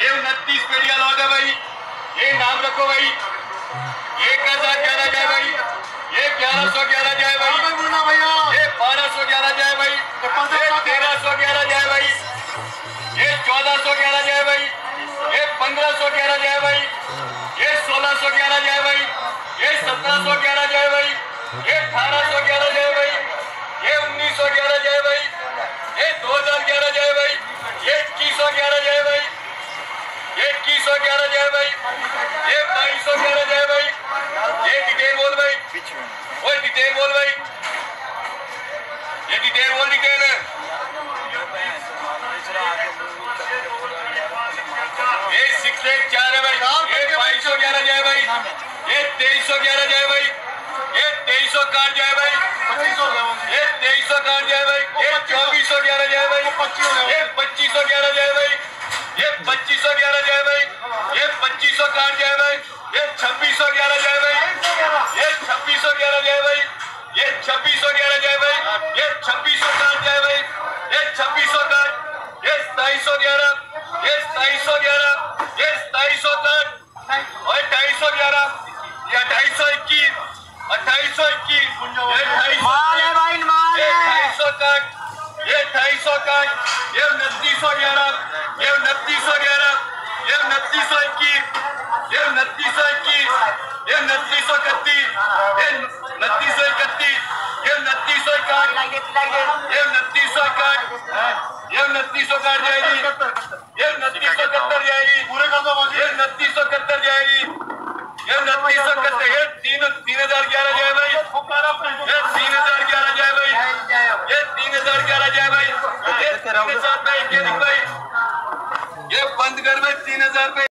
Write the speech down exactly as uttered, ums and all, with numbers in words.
ये उनतीस पेड़िया लौट है भाई, ये नाम रखो भाई। एक हजार ग्यारह जाए भाई, ये ग्यारह सौ ग्यारह जाए भाई, ये बारह सौ ग्यारह जाए भाई, ये तेरह सौ ग्यारह जाए भाई, ये चौदह सौ ग्यारह जाए भाई, ये पंद्रह सौ ग्यारह जाए भाई, ये सोलह सौ ग्यारह जाए भाई, ये सत्रह सौ ग्यारह जाए भाई, ये अठारह सौ ग्यारह जाए भाई, ये उन्नीस सौ ग्यारह जाए भाई, ये दो हजार ग्यारह जाए भाई, ये इक्कीस सौ ग्यारह जाए भाई, ये इक्कीस सौ ग्यारह जाए भाई, ये बाईस सौ ग्यारह जाए भाई, ये डिटेल बोल भाई, वो डिटेल बोल भाई, ये डिटेल बोल डिटेल है। ये सिक्स एट चार है भाई, ये बाईस सौ ग्यारह जाए भाई, ये तेईस सौ ग्यारह जाए भाई, ये तेईस सौ काट जाए भाई, ये तेईस सौ काट जाए भाई, ये चौबीस सौ ग्यारह जाए भाई, ये पच्चीस सौ ग्यारह जाए भाई, ये पच्चीस सौ ग्यारह जाए भाई, ये पच्चीस सौ काट जाए भाई, ये छब्बीस सौ ग्यारह जाए भाई, ये छब्बीस सौ ग्यारह जाए भाई, ये छब्बीस सौ ग्यारह जाए भाई, ये छब्बीस सौ काट जाए भाई, ये छब्बीस सौ काट, ये सताईस सौ ग्यारह, ये सताईस सौ ग्यारह, ये सताईस सौ काट और अट्ठाईस सौ ग्यारह, ये अट्ठाईस सौ इक्कीस, अट्ठाईस सौ इक्कीस, ये अट्ठाईस सौ काट, ये अट्ठाईस सौ काट, ये उनतीस सौ ग्यारह, ये उनतीस सौ ग्यारह, ये उनतीस सौ इक्कीस, ये उनतीस सौ इक्कीस, ये उनतीस सौ इकतीस, ये उनतीस सौ इकतीस, ये उनतीस सौ इक्यावन, ये उनतीस सौ इक्यावन, ये उनतीस सौ काट जाएगी, ये उनतीस सौ इकहत्तर जाएगी, पूरे कर दो, ये उनतीस सौ इकहत्तर जाएगी, ये उनतीस सौ इकहत्तर, ये तीन तीन हजार ग्यारह जाए भाई, ये तीन हजार ग्यारह जाए भाई, ये तीन हजार ग्यारह जाए भाई, ये तीन हजार भाई, ये बंद कर भाई तीन हजार पे।